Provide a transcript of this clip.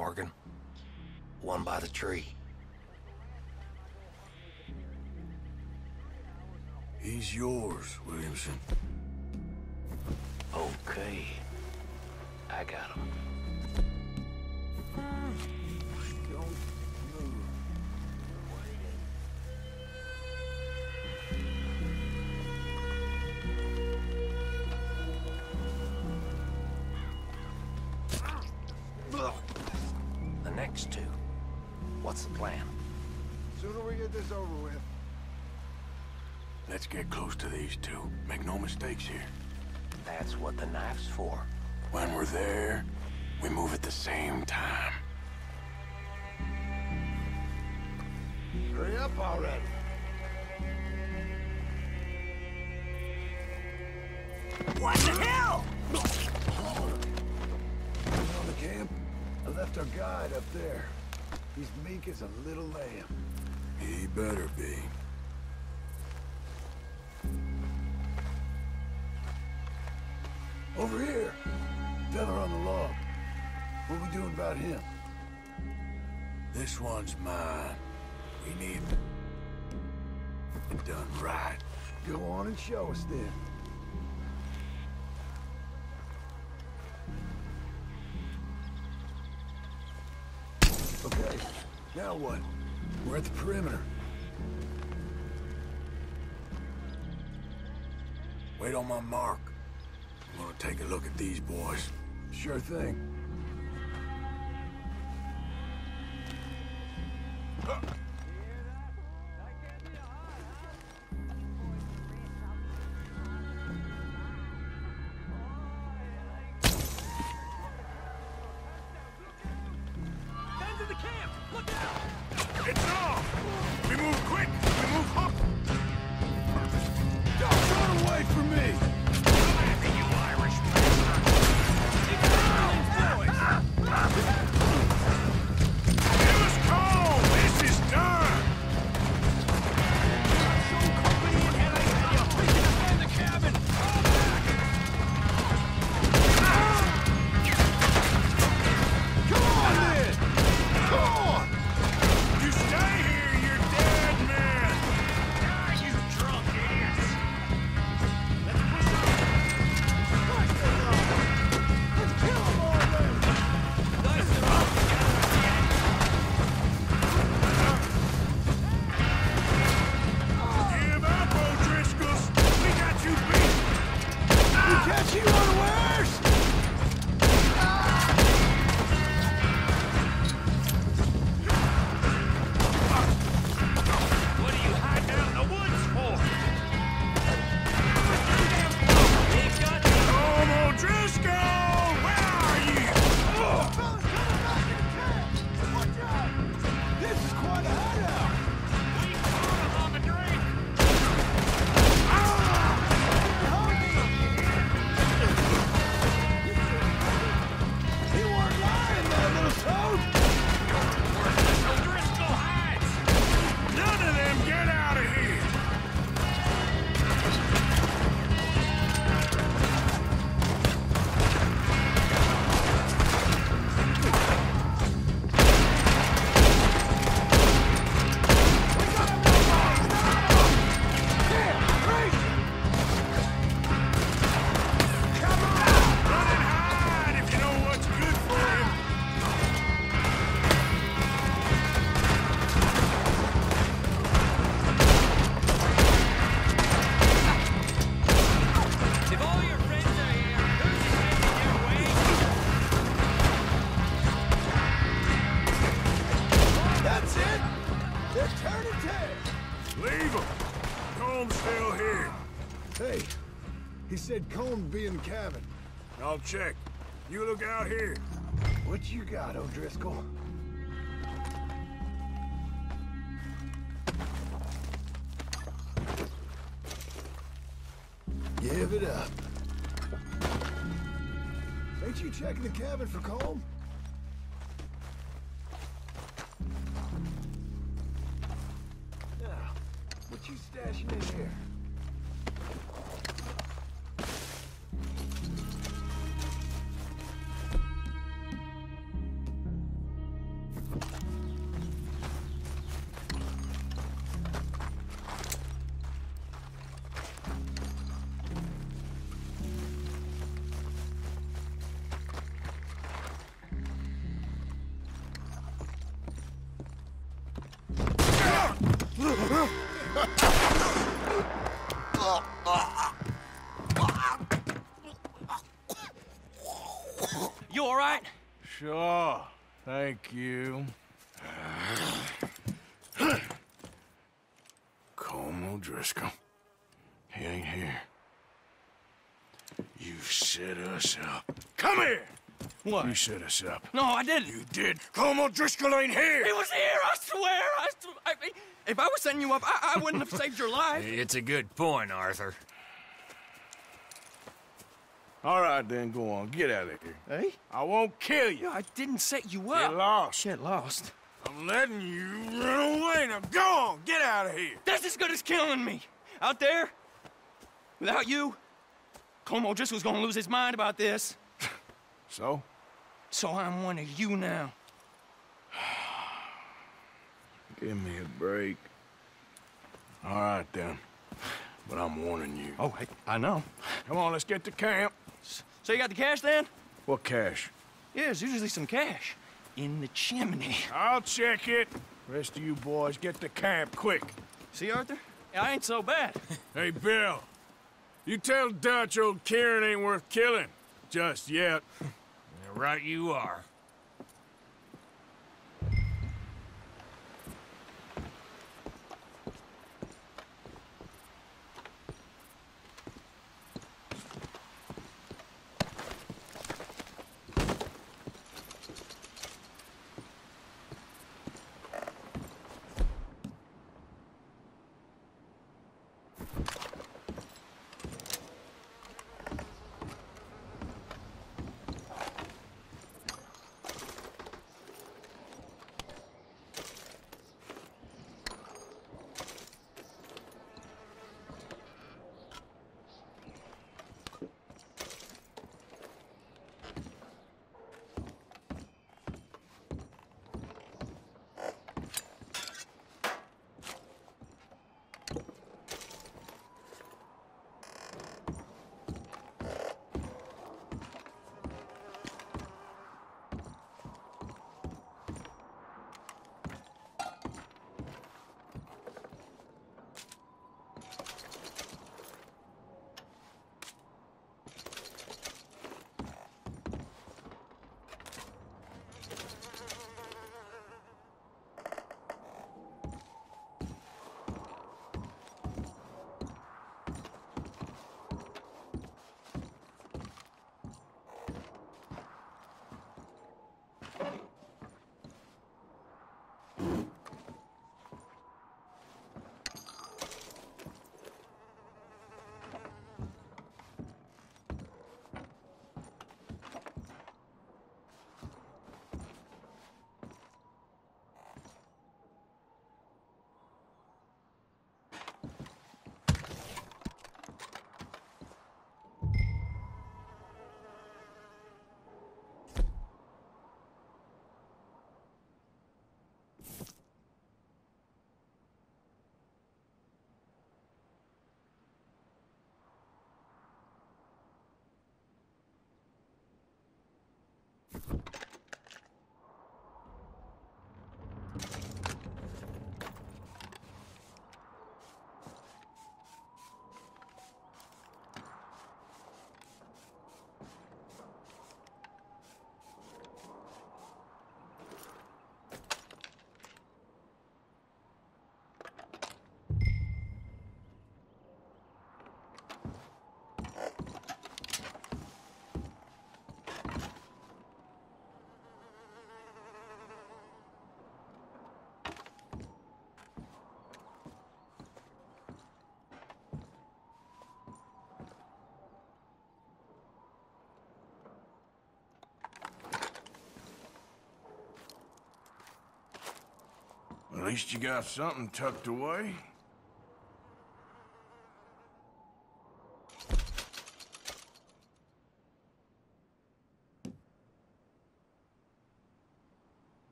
Morgan. One by the tree. He's yours, Williamson. Okay. I got him. Don't move. The next two. What's the plan? Sooner we get this over with. Let's get close to these two. Make no mistakes here. That's what the knife's for. When we're there, we move at the same time. Hurry up already. What the hell? On the camp, I left our guide up there. He's meek as a little lamb. He better be. Over here. Fella on the log. What we doing about him? This one's mine. We need it done right. Go on and show us then. Okay, now what? We're at the perimeter. Wait on my mark. I'm gonna take a look at these boys. Sure thing. Guns in the camp! Look out! It's off! We move quick! We move up! Don't run away from me! Come at me, you Irish bastard! Give us call! This is done! Some company in hell ain't had you. We can defend the cabin! Fall back! Come on then! Come on! You stay here, you're dead men! Ah, you drunk idiots! Let's kill them already! Nice enough! Give up, O'Driscolls! We got you beat! We catch you unawares! What are you hiding out in the woods for? We've got Tom O'Driscoll! Where are you? Fellas, coming back in the camp! Watch out! This is quite a hideout! we caught him on the drink! You weren't lying there, little toad! Where's this O'Driscoll hides? None of them get out of here! Run and hide if you know what's good for you! If all your friends are here, who's standing in their way? That's it! They're turning tails! Leave them! Comb's still here. Hey, he said Cone be in the cabin. I'll check. You look out here. What you got, O'Driscoll? Give it up. Ain't you checking the cabin for Colm? Now, what you stashing in here? You all right? Sure. Thank you. Colm O'Driscoll. He ain't here. You set us up. Come here! What? You set us up. No, I didn't. You did. Colm O'Driscoll ain't here! He was here, I swear. If I was setting you up, I wouldn't have saved your life. It's a good point, Arthur. All right, then, go on. Get out of here. Hey? I won't kill you. I didn't set you Get up. lost. Get lost. I'm letting you run away. Now go on! Get out of here! That's as good as killing me. Out there, without you, Colm O'Driscoll's gonna lose his mind about this. So? So I'm one of you now. Give me a break. All right, then. But I'm warning you. Oh, I know. Come on, let's get to camp. So you got the cash then? What cash? Yeah, there's usually some cash. In the chimney. I'll check it. Rest of you boys, get to camp, quick. See, Arthur? I ain't so bad. Hey, Bill. You tell Dutch old Kieran ain't worth killing. Just yet. Right you are. At least you got something tucked away.